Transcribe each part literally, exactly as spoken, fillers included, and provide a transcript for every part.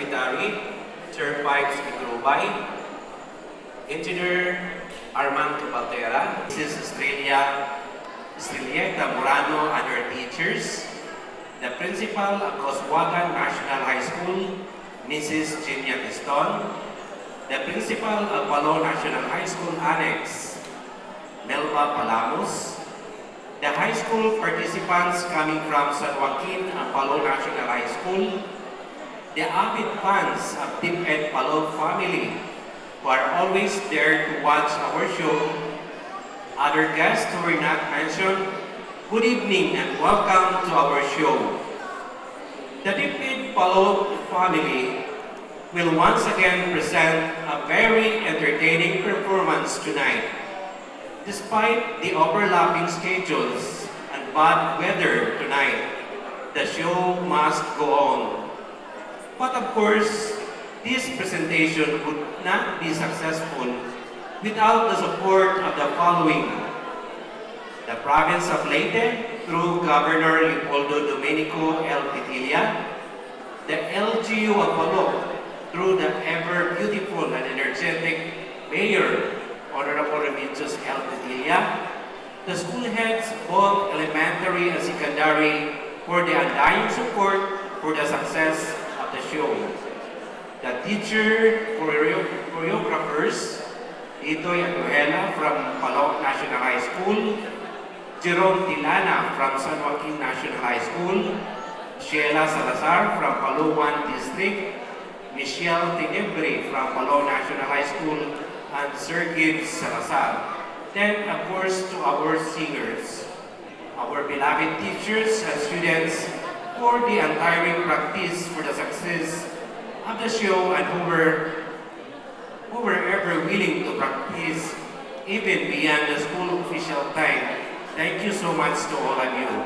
Secretary, Sir Pipes Igrubay, Engineer Armando Baltera, Missus Estrella, Estrelleta Morano and her teachers, the Principal of Coswagan National High School, Missus Genia Tiston, the Principal of Palo National High School Annex, Melba Palamos, the high school participants coming from San Joaquin and Palo National High School, the avid fans of Tip Ed Palo family who are always there to watch our show, other guests who were not mentioned, good evening and welcome to our show. The Tip Ed Palo family will once again present a very entertaining performance tonight. Despite the overlapping schedules and bad weather tonight, the show must go on. But of course, this presentation would not be successful without the support of the following: the province of Leyte through Governor Leopoldo Domenico L. Pitilla, the L G U of Palo through the ever-beautiful and energetic Mayor Honorable Remedios L. Pitilla, the school heads, both elementary and secondary, for the undying support for the success of the show. The teacher choreo choreographers, Itoy Aguela from Palo National High School, Jerome Tilana from San Joaquin National High School, Sheila Salazar from Palo one District, Michelle Tenebre from Palo National High School, and Sir Gibbs Salazar. Then, of course, to our singers, our beloved teachers and students for the untiring practice for the success of the show, and who were, who were ever willing to practice even beyond the school official time. Thank you so much to all of you.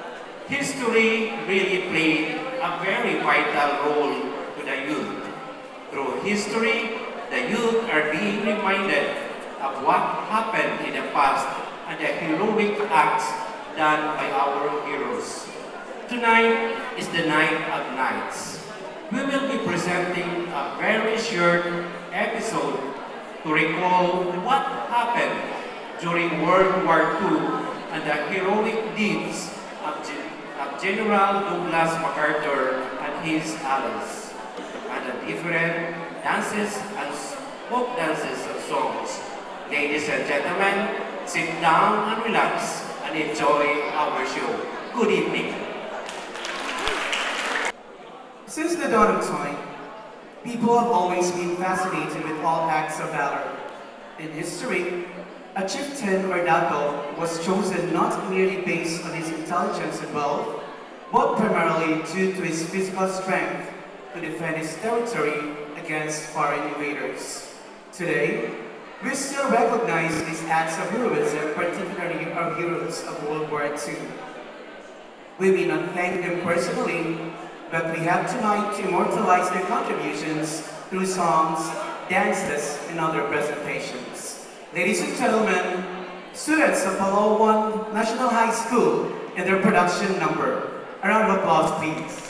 History really played a very vital role to the youth. Through history, the youth are being reminded of what happened in the past and the heroic acts done by our heroes. Tonight is the night of nights. We will be presenting a very short episode to recall what happened during World War Two and the heroic deeds of, Gen of General Douglas MacArthur and his allies, and the different dances and folk dances and songs. Ladies and gentlemen, sit down and relax and enjoy our show. Good evening. Since the dawn of time, people have always been fascinated with all acts of valor. In history, a chieftain or dato was chosen not merely based on his intelligence and wealth, but primarily due to his physical strength to defend his territory against foreign invaders. Today, we still recognize these acts of heroism, particularly our heroes of World War Two. We may not thank them personally, but we have tonight to immortalize their contributions through songs, dances, and other presentations. Ladies and gentlemen, students of Palo one National High School and their production number. A round of applause, please.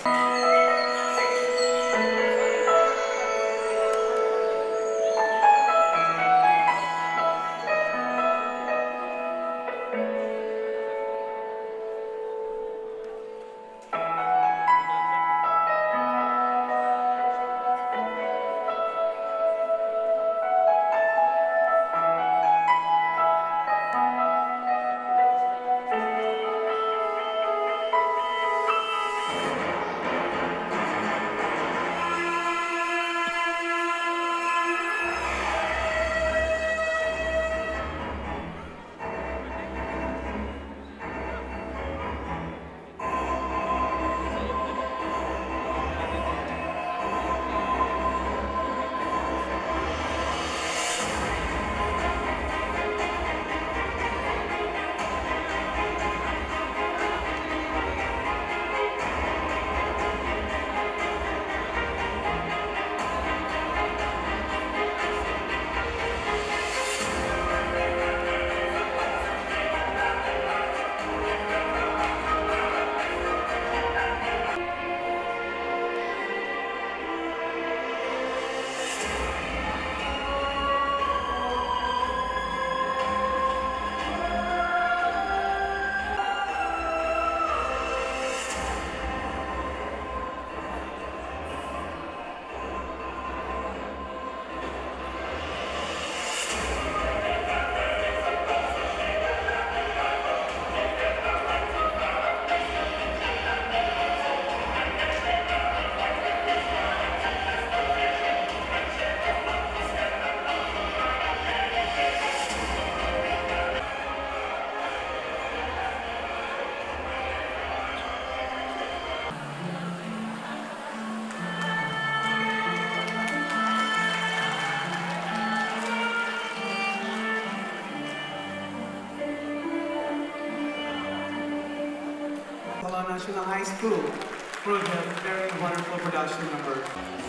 National High School for the very wonderful production number.